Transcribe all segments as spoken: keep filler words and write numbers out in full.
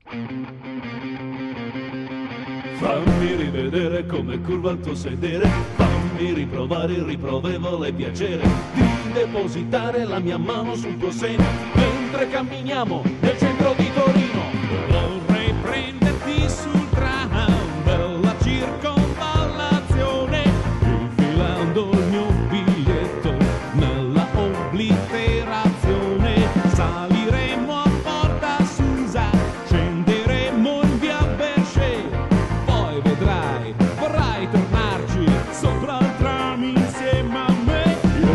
Fammi rivedere come curva il tuo sedere, fammi riprovare il riprovevole piacere di depositare la mia mano sul tuo seno mentre camminiamo nel centro di Torino. Vorrei prenderti sul tram, bella circonvallazione, infilando il mio biglietto nella obliterazione. Saliremo a Porta Susa, scenderemo in via Berchet, poi vedrai, vorrai tornarci sopra il tram insieme a me.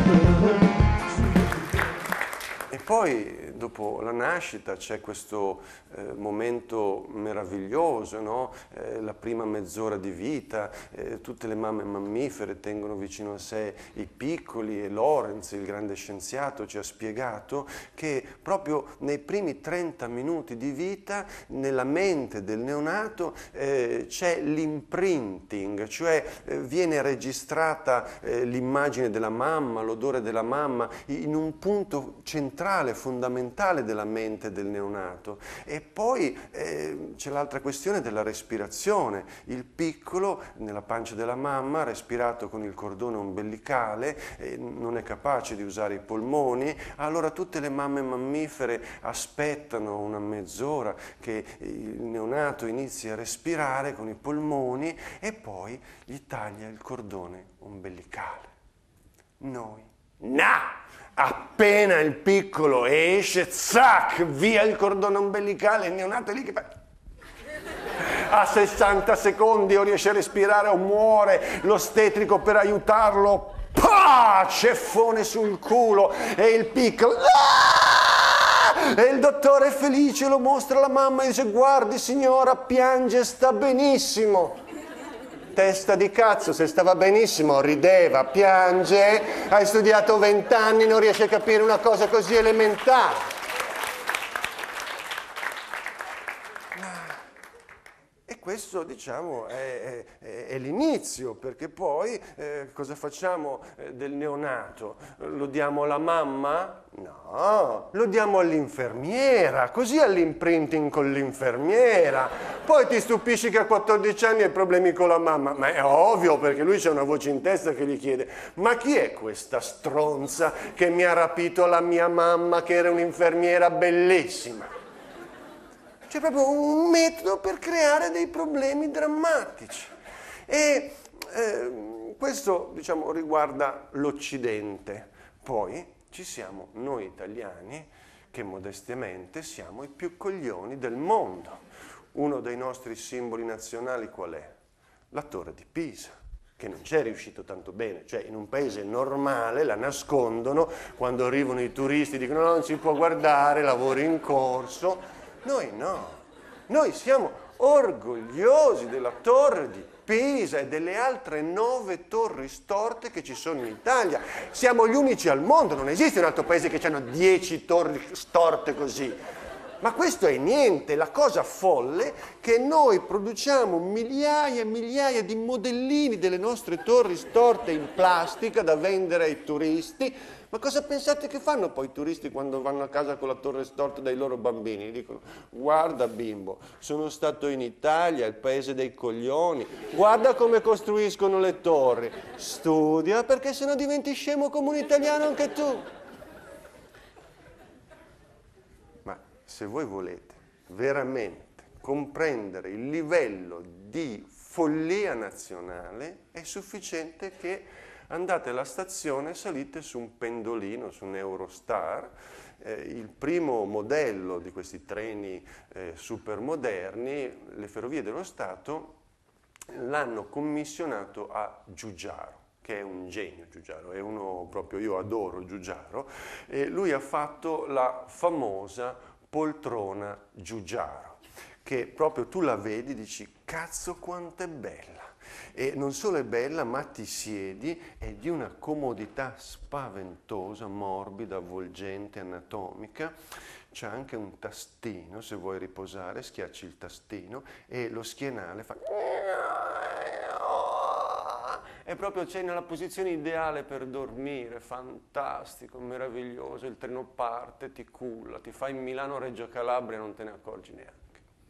E poi, dopo la nascita, c'è questo eh, momento meraviglioso, no? Eh, la prima mezz'ora di vita, eh, tutte le mamme mammifere tengono vicino a sé i piccoli, e Lorenz, il grande scienziato, ci ha spiegato che proprio nei primi trenta minuti di vita nella mente del neonato eh, c'è l'imprinting, cioè eh, viene registrata eh, l'immagine della mamma, l'odore della mamma in un punto centrale, fondamentale della mente del neonato. E poi eh, c'è l'altra questione della respirazione. Il piccolo nella pancia della mamma ha respirato con il cordone ombelicale, eh, non è capace di usare i polmoni, allora tutte le mamme mammifere aspettano una mezz'ora che il neonato inizi a respirare con i polmoni e poi gli taglia il cordone ombelicale. Noi no! Appena il piccolo esce, zac, via il cordone ombelicale, il neonato è lì che fa... A sessanta secondi o riesce a respirare o muore, l'ostetrico per aiutarlo, pah, ceffone sul culo e il piccolo... Ah! E il dottore è felice, lo mostra alla mamma e dice: guardi signora, piange, sta benissimo. Testa di cazzo, se stava benissimo, rideva, piange, hai studiato vent'anni, non riesci a capire una cosa così elementare. E questo, diciamo, è, è, è l'inizio, perché poi eh, cosa facciamo eh, del neonato? Lo diamo alla mamma? No, lo diamo all'infermiera, così all'imprinting con l'infermiera. Poi ti stupisci che a quattordici anni hai problemi con la mamma, ma è ovvio, perché lui c'è una voce in testa che gli chiede: ma chi è questa stronza che mi ha rapito la mia mamma che era un'infermiera bellissima? C'è proprio un metodo per creare dei problemi drammatici. E eh, questo, diciamo, riguarda l'Occidente. Poi ci siamo noi italiani che modestamente siamo i più coglioni del mondo. Uno dei nostri simboli nazionali qual è? La Torre di Pisa, che non c'è riuscito tanto bene, cioè in un paese normale la nascondono, quando arrivano i turisti dicono no, non si può guardare, lavori in corso. Noi no, noi siamo orgogliosi della Torre di Pisa e delle altre nove torri storte che ci sono in Italia. Siamo gli unici al mondo, non esiste un altro paese che hanno dieci torri storte così. Ma questo è niente, la cosa folle è che noi produciamo migliaia e migliaia di modellini delle nostre torri storte in plastica da vendere ai turisti. Ma cosa pensate che fanno poi i turisti quando vanno a casa con la torre storta dai loro bambini? Dicono: guarda bimbo, sono stato in Italia, il paese dei coglioni, guarda come costruiscono le torri, studia perché sennò diventi scemo come un italiano anche tu. Ma se voi volete veramente comprendere il livello di follia nazionale, è sufficiente che andate alla stazione e salite su un pendolino, su un Eurostar. Eh, il primo modello di questi treni eh, super moderni, le Ferrovie dello Stato l'hanno commissionato a Giugiaro, che è un genio. Giugiaro è uno proprio, io adoro Giugiaro, e lui ha fatto la famosa poltrona Giugiaro, che proprio tu la vedi e dici: cazzo quanto è bella! E non solo è bella, ma ti siedi, è di una comodità spaventosa, morbida, avvolgente, anatomica. C'è anche un tastino, se vuoi riposare, schiacci il tastino e lo schienale fa... E proprio c'è nella posizione ideale per dormire, fantastico, meraviglioso, il treno parte, ti culla, ti fa in Milano-Reggio Calabria e non te ne accorgi neanche.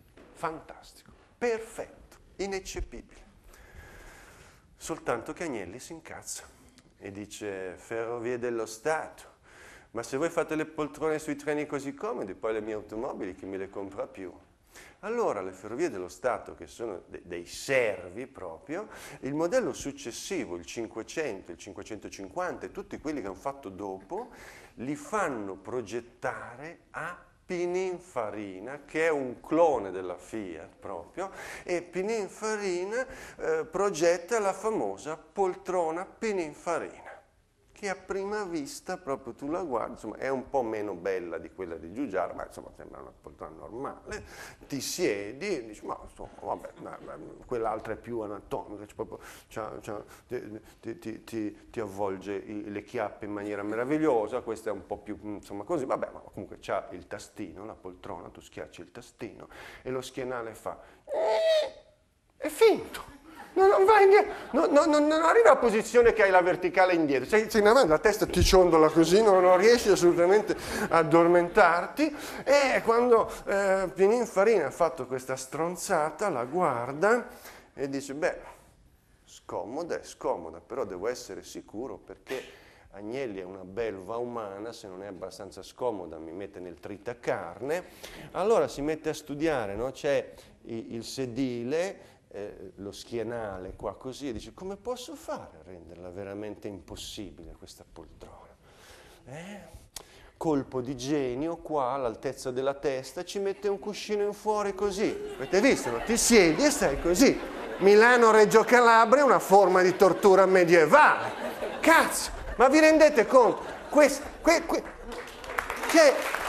fantastico, perfetto, ineccepibile. Soltanto che Agnelli si incazza e dice: Ferrovie dello Stato, ma se voi fate le poltrone sui treni così comodi, poi le mie automobili chi me le compra più? Allora le Ferrovie dello Stato, che sono de- dei servi proprio, il modello successivo, il cinquecento, il cinquecentocinquanta e tutti quelli che hanno fatto dopo, li fanno progettare a Pininfarina, che è un clone della Fiat proprio, e Pininfarina eh, progetta la famosa poltrona Pininfarina, che a prima vista proprio tu la guardi, insomma è un po' meno bella di quella di Giugiaro, ma insomma sembra una poltrona normale, ti siedi e dici: ma insomma vabbè, ma, ma, quell'altra è più anatomica, cioè, proprio, c'ha, c'ha, ti, ti, ti, ti avvolge i, le chiappe in maniera meravigliosa, questa è un po' più insomma così, vabbè, ma comunque c'ha il tastino, la poltrona, tu schiacci il tastino e lo schienale fa, è finto. Non, non, vai non, non, non arriva a posizione che hai la verticale indietro, sei, sei in avanti, la testa ti ciondola così, non, non riesci assolutamente a addormentarti, e quando eh, Pininfarina ha fatto questa stronzata la guarda e dice: beh, scomoda è scomoda, però devo essere sicuro perché Agnelli è una belva umana, se non è abbastanza scomoda mi mette nel tritacarne. Allora si mette a studiare, no? C'è il, il sedile, Eh, lo schienale qua così, e dice: come posso fare a renderla veramente impossibile questa poltrona? Eh? Colpo di genio, qua all'altezza della testa ci mette un cuscino in fuori così, avete visto, no? Ti siedi e stai così. Milano-Reggio Calabria è una forma di tortura medievale. Cazzo, ma vi rendete conto? Questo, que, que, cioè,